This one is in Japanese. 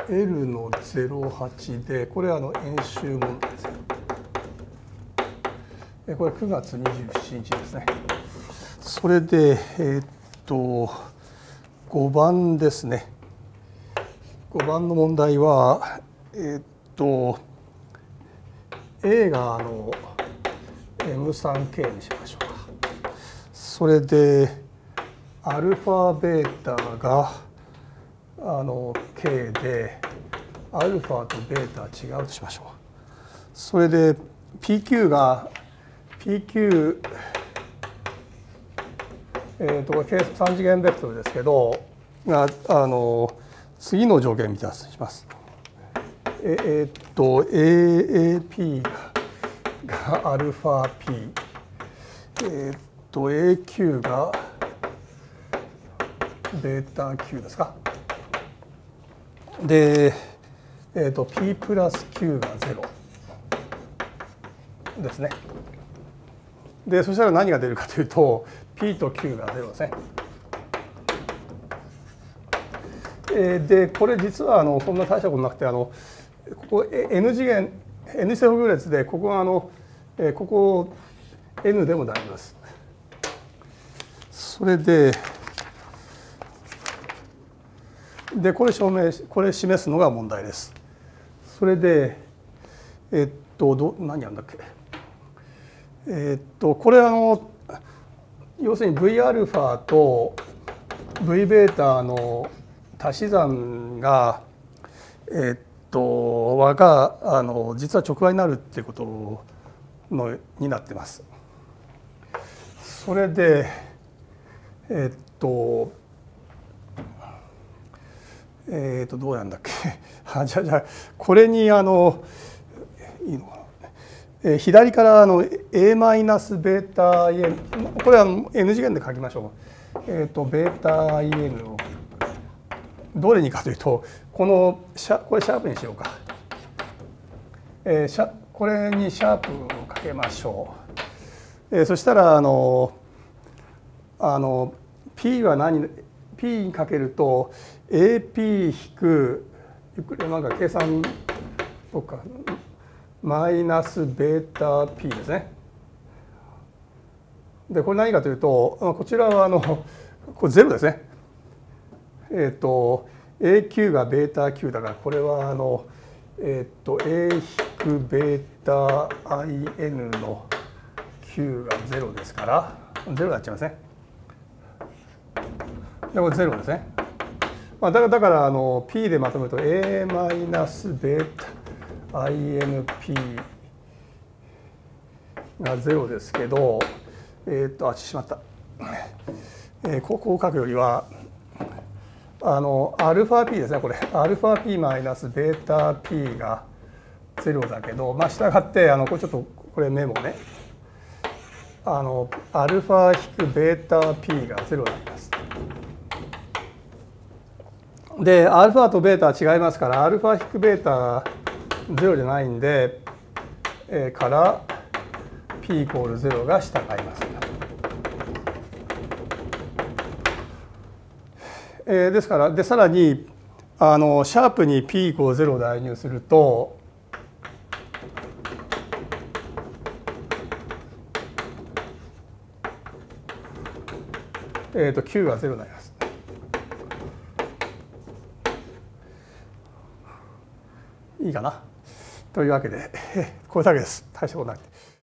L の08で、これは演習問題ですね。これ9月27日ですね。それで、5番ですね。5番の問題は、A がM3K にしましょうか。それで、アルファ、ベータがK で、アルファとベータは違うとしましょう。それで、PQ が、PQ、3次元ベクトルですけど、次の条件を満たします。AAP がアルファ P、AQ がベータ Q ですか。で、P プラス Q が0ですね。で、そしたら何が出るかというと、P と Q が0ですね。で、これ実はそんな大したことなくて、ここ N 次元、N 正方行列で、ここはここ N でもなります。それで、これ示すのが問題です。それで、何やるんだっけ。これ要するに Vα と Vβ の足し算が和が実は直和になるっていうことになってます。それでどうやんだっけじゃあこれにいいのかな。左からA マイナスベータ IN、 これはN 次元で書きましょう。ベータ IN をどれにかというと、これシャープにしようか。これにシャープをかけましょう。そしたらP はP にかけると AP 引くなんか計算とかマイナスベータ P ですね。でこれ何かというと、こちらはこれ0ですね。AQ がベータ Q だから、これはA 引くベータ IN の Q が0ですから、0になっちゃいますね。でこれ0ですね。だからP でまとめると A マイナスベータ INP が0ですけど、しまった。こう書くよりはアルファ P ですね。これアルファ P マイナスベータ P が0だけど、したがってこれちょっとこれメモね。アルファ引くベータ P が0になります。でアルファとベータは違いますから、アルファ引くベータ0じゃないんで、から P イコール0が従います。ですからさらにシャープに P イコール0を代入すると、Q が0になります。いいかなというわけで、これだけです。大したことない。